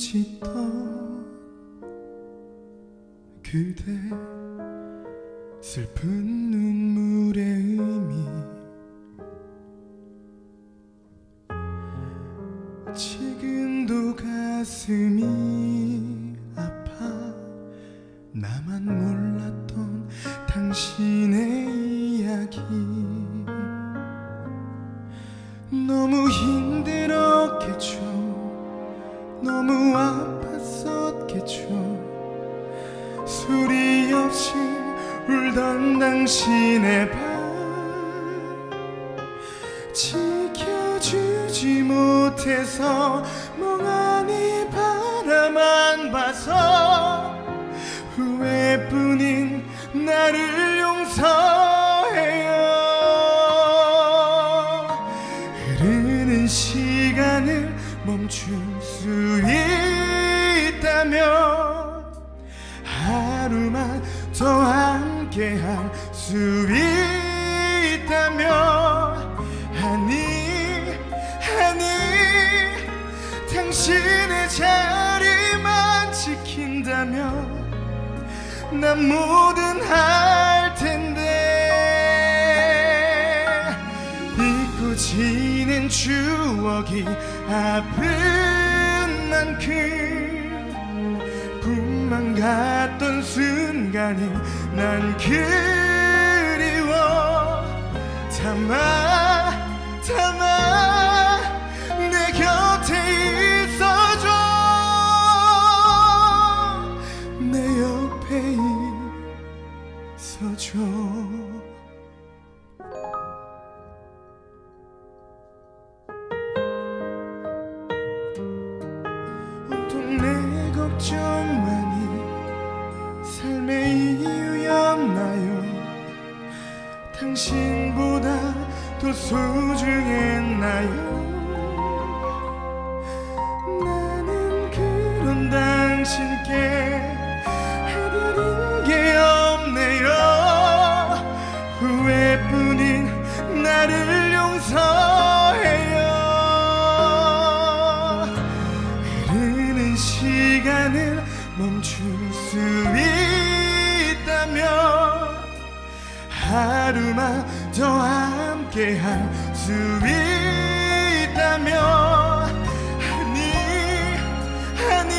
찢던 그대 슬픈 눈물의 의미 지금도 가슴이 아파 나만 몰랐던 당신의 이야기 너무 힘들었겠죠 너무 아팠었겠죠 소리 없이 울던 당신의 발 지켜주지 못해서 멍하니 바라만 봐서 후회뿐인 나를 용서해요 흐르는 시간을 멈출 수 있다면 하루만 더 함께할 수 있다면 아니 당신의 자리만 지킨다면 난 뭐든 할 텐데 잊고 지낸 추억이 아픈 만큼 꿈만 같던 순간이 난 그리워 담아 내 곁에 있어줘 내 옆에 있어줘 온통 내 걱정만이 삶의 이유였나요 당신보다 더 소중했나요 나는 그런 당신께 해드린 게 없네요 후회뿐인 나를 용서해요 흐르는 시간을 멈출 수 있다면 하루만 더 함께할 수 있다면 아니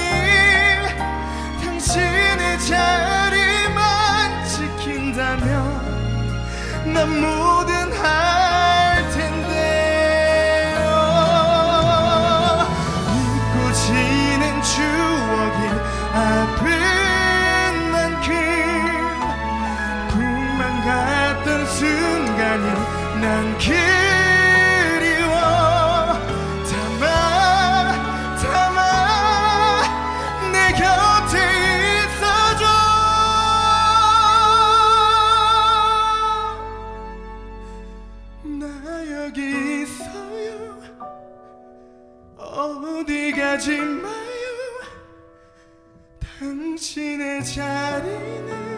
당신의 자리만 지킨다면 난 뭐든 할 텐데 잊고 지낸 추억이 아픈 만큼 꿈만 같던 순간이 난 그리워 담아 내 곁에 있어줘 나 여기 있어요 어디 가지 마요 당신의 자리는